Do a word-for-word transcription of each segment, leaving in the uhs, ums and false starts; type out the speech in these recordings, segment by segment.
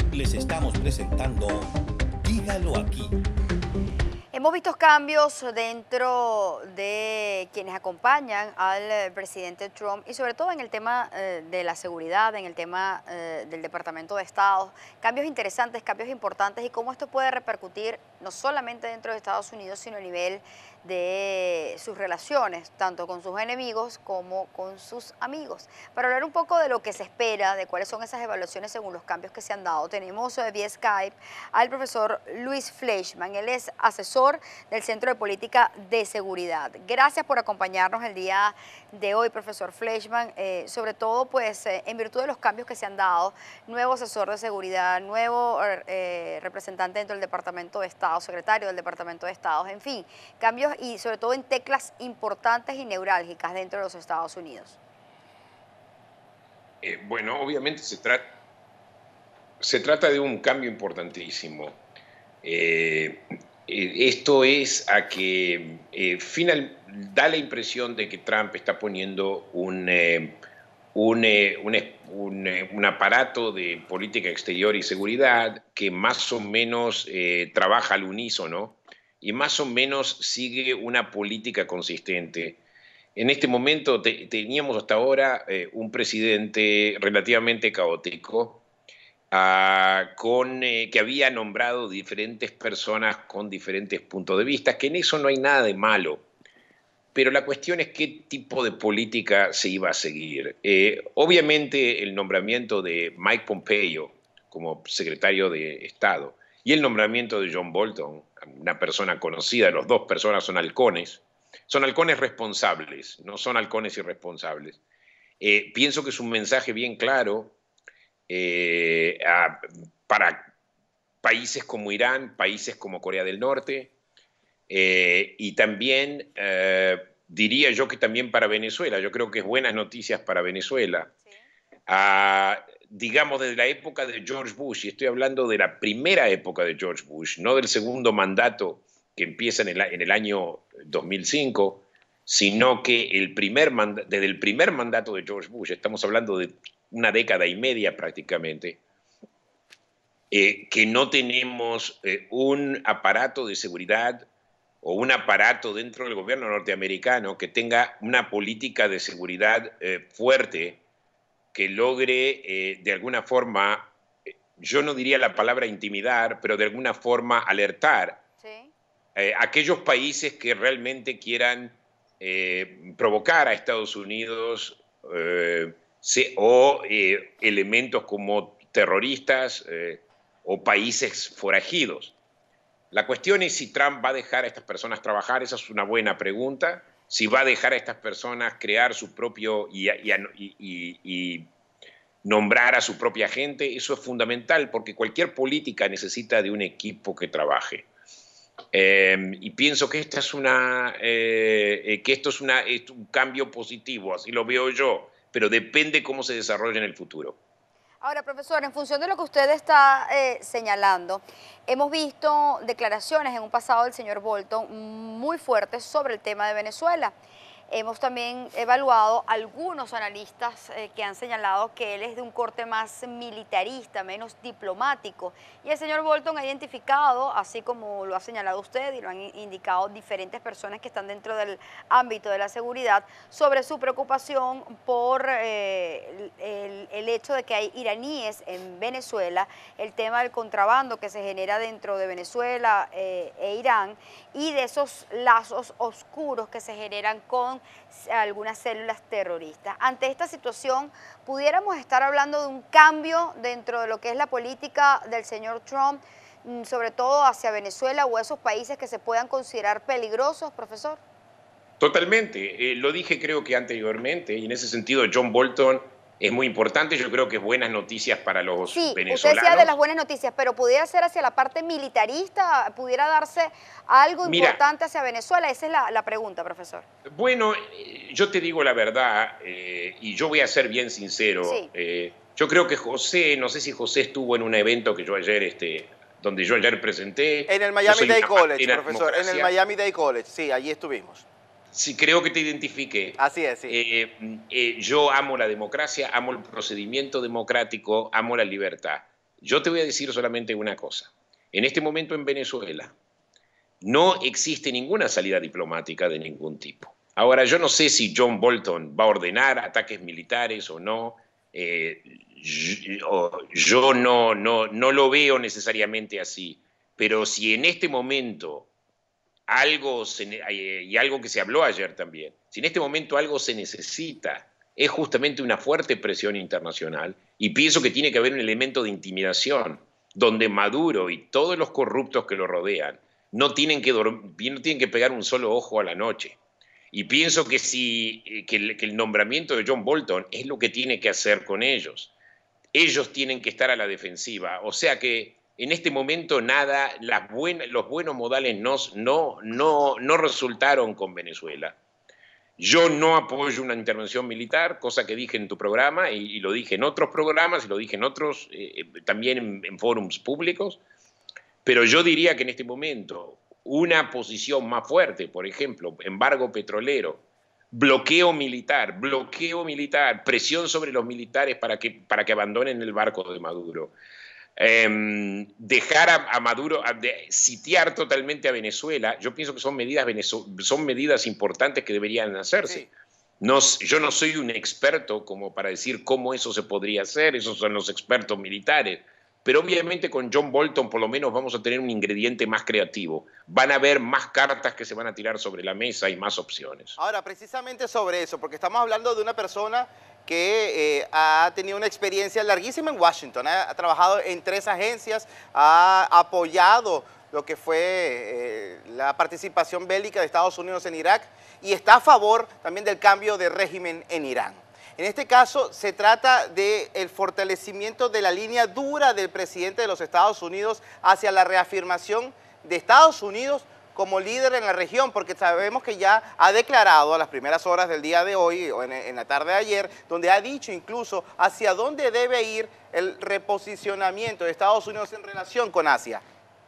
Les estamos presentando Dígalo aquí. Hemos visto cambios dentro de quienes acompañan al eh, presidente Trump y sobre todo en el tema eh, de la seguridad, en el tema eh, del Departamento de Estado, cambios interesantes, cambios importantes y cómo esto puede repercutir no solamente dentro de Estados Unidos, sino a nivel de sus relaciones, tanto con sus enemigos como con sus amigos. Para hablar un poco de lo que se espera, de cuáles son esas evaluaciones según los cambios que se han dado, tenemos eh, vía Skype al profesor Luis Fleischman. Él es asesor del Centro de Política de Seguridad. Gracias por acompañarnos el día de hoy, profesor Fleischman, eh, sobre todo pues eh, en virtud de los cambios que se han dado, nuevo asesor de seguridad, nuevo eh, representante dentro del Departamento de Estado, secretario del Departamento de Estado, en fin, cambios y sobre todo en teclas importantes y neurálgicas dentro de los Estados Unidos. Eh, bueno, obviamente se trata, se trata de un cambio importantísimo. Eh, esto es a que eh, final, da la impresión de que Trump está poniendo un, eh, un, eh, un, un, un aparato de política exterior y seguridad que más o menos eh, trabaja al unísono y más o menos sigue una política consistente. En este momento te, teníamos hasta ahora eh, un presidente relativamente caótico, uh, con, eh, que había nombrado diferentes personas con diferentes puntos de vista, que en eso no hay nada de malo. Pero la cuestión es qué tipo de política se iba a seguir. Eh, obviamente el nombramiento de Mike Pompeo como secretario de Estado y el nombramiento de John Bolton, una persona conocida, los dos personas son halcones, son halcones responsables, no son halcones irresponsables. Eh, pienso que es un mensaje bien claro eh, a, para países como Irán, países como Corea del Norte, eh, y también eh, diría yo que también para Venezuela. Yo creo que es buenas noticias para Venezuela. Sí. Ah, digamos, desde la época de George Bush, y estoy hablando de la primera época de George Bush, no del segundo mandato que empieza en el, en el año dos mil cinco, sino que el primer desde el primer mandato de George Bush, estamos hablando de una década y media prácticamente, eh, que no tenemos eh, un aparato de seguridad o un aparato dentro del gobierno norteamericano que tenga una política de seguridad eh, fuerte, que logre eh, de alguna forma, yo no diría la palabra intimidar, pero de alguna forma alertar ¿sí? eh, a aquellos países que realmente quieran eh, provocar a Estados Unidos eh, se, o eh, elementos como terroristas eh, o países forajidos. La cuestión es si Trump va a dejar a estas personas trabajar, esa es una buena pregunta. Si va a dejar a estas personas crear su propio y, y, y, y nombrar a su propia gente, eso es fundamental porque cualquier política necesita de un equipo que trabaje. Eh, y pienso que, esta es una, eh, que esto es, una, es un cambio positivo, así lo veo yo, pero depende cómo se desarrolle en el futuro. Ahora, profesor, en función de lo que usted está eh, señalando, hemos visto declaraciones en un pasado del señor Bolton muy fuertes sobre el tema de Venezuela. Hemos también evaluado algunos analistas eh, que han señalado que él es de un corte más militarista, menos diplomático. Y el señor Bolton ha identificado, así como lo ha señalado usted y lo han indicado diferentes personas que están dentro del ámbito de la seguridad, sobre su preocupación por eh, el, el hecho de que hay iraníes en Venezuela, el tema del contrabando que se genera dentro de Venezuela eh, e Irán, y de esos lazos oscuros que se generan con algunas células terroristas. Ante esta situación, ¿pudiéramos estar hablando de un cambio dentro de lo que es la política del señor Trump, sobre todo hacia Venezuela o esos países que se puedan considerar peligrosos, profesor? Totalmente. Eh, lo dije creo que anteriormente, y en ese sentido John Bolton es muy importante. Yo creo que es buenas noticias para los sí, venezolanos. Usted decía de las buenas noticias, pero pudiera ser hacia la parte militarista, pudiera darse algo Mira, importante hacia Venezuela. Esa es la, la pregunta, profesor. Bueno, eh, yo te digo la verdad, eh, y yo voy a ser bien sincero. Sí. Eh, yo creo que José, no sé si José estuvo en un evento que yo ayer, este, donde yo ayer presenté. En el Miami-Dade College, profesor. En el Miami-Dade College, sí, allí estuvimos. Sí, creo que te identifiqué. Así es, sí. Eh, eh, yo amo la democracia, amo el procedimiento democrático, amo la libertad. Yo te voy a decir solamente una cosa. En este momento en Venezuela no existe ninguna salida diplomática de ningún tipo. Ahora, yo no sé si John Bolton va a ordenar ataques militares o no. Eh, yo yo no, no, no lo veo necesariamente así. Pero si en este momento algo, se, y algo que se habló ayer también, si en este momento algo se necesita, es justamente una fuerte presión internacional, y pienso que tiene que haber un elemento de intimidación, donde Maduro y todos los corruptos que lo rodean no tienen que, no tienen que pegar un solo ojo a la noche. Y pienso que, si, que, el, que el nombramiento de John Bolton es lo que tiene que hacer con ellos. Ellos tienen que estar a la defensiva. O sea que en este momento nada, las buen, los buenos modales no, no, no, no resultaron con Venezuela. Yo no apoyo una intervención militar, cosa que dije en tu programa y, y lo dije en otros programas y lo dije en otros, eh, también en, en fórums públicos. Pero yo diría que en este momento una posición más fuerte, por ejemplo, embargo petrolero, bloqueo militar, bloqueo militar, presión sobre los militares para que, para que abandonen el barco de Maduro, eh, dejar a, a Maduro, a, de, sitiar totalmente a Venezuela, yo pienso que son medidas, son medidas importantes que deberían hacerse. Sí. No, yo no soy un experto como para decir cómo eso se podría hacer, esos son los expertos militares. Pero obviamente con John Bolton por lo menos vamos a tener un ingrediente más creativo. Van a haber más cartas que se van a tirar sobre la mesa y más opciones. Ahora, precisamente sobre eso, porque estamos hablando de una persona que eh, ha tenido una experiencia larguísima en Washington, ha, ha trabajado en tres agencias, ha apoyado lo que fue eh, la participación bélica de Estados Unidos en Irak y está a favor también del cambio de régimen en Irán. En este caso se trata del fortalecimiento de la línea dura del presidente de los Estados Unidos hacia la reafirmación de Estados Unidos como líder en la región, porque sabemos que ya ha declarado a las primeras horas del día de hoy o en, en la tarde de ayer, donde ha dicho incluso hacia dónde debe ir el reposicionamiento de Estados Unidos en relación con Asia.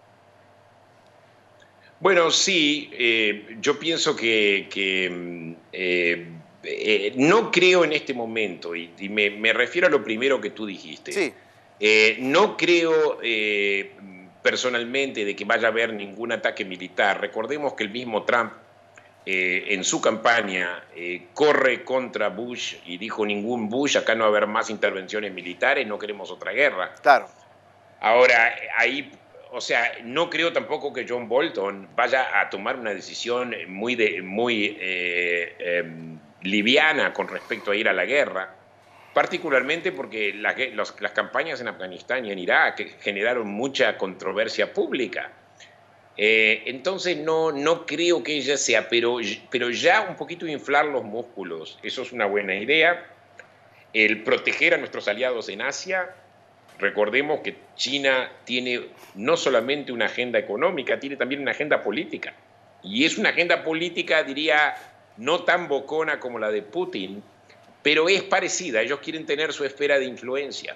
Bueno, sí, eh, yo pienso que... que eh, Eh, no creo en este momento, y, y me, me refiero a lo primero que tú dijiste, sí. eh, no creo eh, personalmente de que vaya a haber ningún ataque militar. Recordemos que el mismo Trump eh, en su campaña eh, corre contra Bush y dijo: ningún Bush, acá no va a haber más intervenciones militares, no queremos otra guerra. Claro. Ahora, ahí... O sea, no creo tampoco que John Bolton vaya a tomar una decisión muy, de, muy eh, eh, liviana con respecto a ir a la guerra, particularmente porque la, los, las campañas en Afganistán y en Irak generaron mucha controversia pública. Eh, entonces no, no creo que ella sea, pero, pero ya un poquito inflar los músculos, eso es una buena idea. El proteger a nuestros aliados en Asia. Recordemos que China tiene no solamente una agenda económica, tiene también una agenda política. Y es una agenda política, diría, no tan bocona como la de Putin, pero es parecida. Ellos quieren tener su esfera de influencia.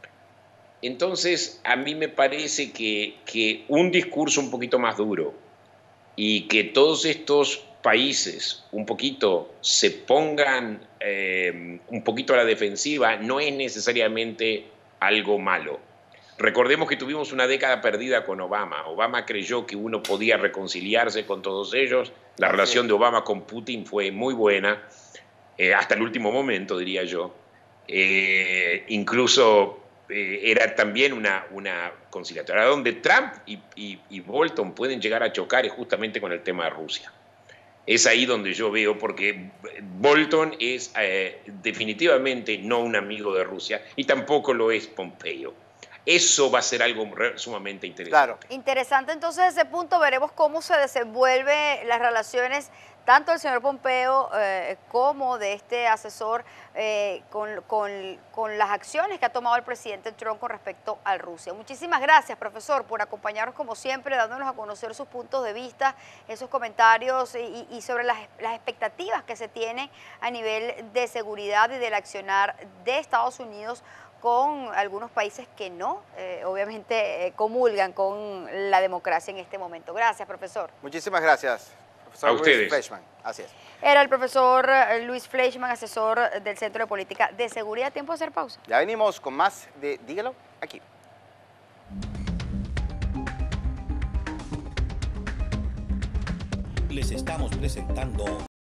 Entonces, a mí me parece que, que un discurso un poquito más duro y que todos estos países un poquito se pongan eh, un poquito a la defensiva no es necesariamente algo malo. Recordemos que tuvimos una década perdida con Obama. Obama creyó que uno podía reconciliarse con todos ellos. La Así relación es. de Obama con Putin fue muy buena, eh, hasta el último momento, diría yo. Eh, incluso eh, era también una, una conciliatoria. Donde Trump y, y, y Bolton pueden llegar a chocar es justamente con el tema de Rusia. Es ahí donde yo veo, porque Bolton es eh, definitivamente no un amigo de Rusia y tampoco lo es Pompeo. Eso va a ser algo sumamente interesante. Claro. Interesante entonces ese punto, veremos cómo se desenvuelven las relaciones tanto del señor Pompeo eh, como de este asesor eh, con, con, con las acciones que ha tomado el presidente Trump con respecto a Rusia. Muchísimas gracias, profesor, por acompañarnos como siempre, dándonos a conocer sus puntos de vista, esos comentarios y, y sobre las, las expectativas que se tienen a nivel de seguridad y del accionar de Estados Unidos con algunos países que no, eh, obviamente, eh, comulgan con la democracia en este momento. Gracias, profesor. Muchísimas gracias. Profesor a Luis ustedes. Fleischman. Así es. Era el profesor Luis Fleischman, asesor del Centro de Política de Seguridad. Tiempo de hacer pausa. Ya venimos con más de Dígalo aquí. Les estamos presentando